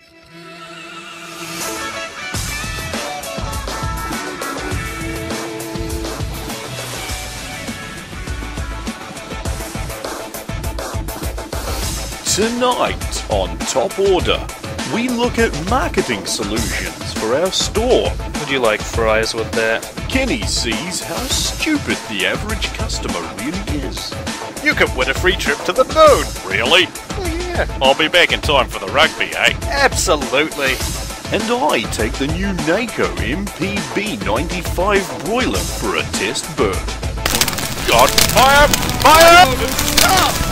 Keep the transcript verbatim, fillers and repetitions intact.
Tonight on Top Order, we look at marketing solutions for our store. Would you like fries with that? Kenny sees how stupid the average customer really is. You could win a free trip to the moon. Really? Oh, yeah. I'll be back in time for the rugby, eh? Absolutely. And I take the new Naco M P B ninety-five broiler for a test burn. God, fire! Fire! Stop!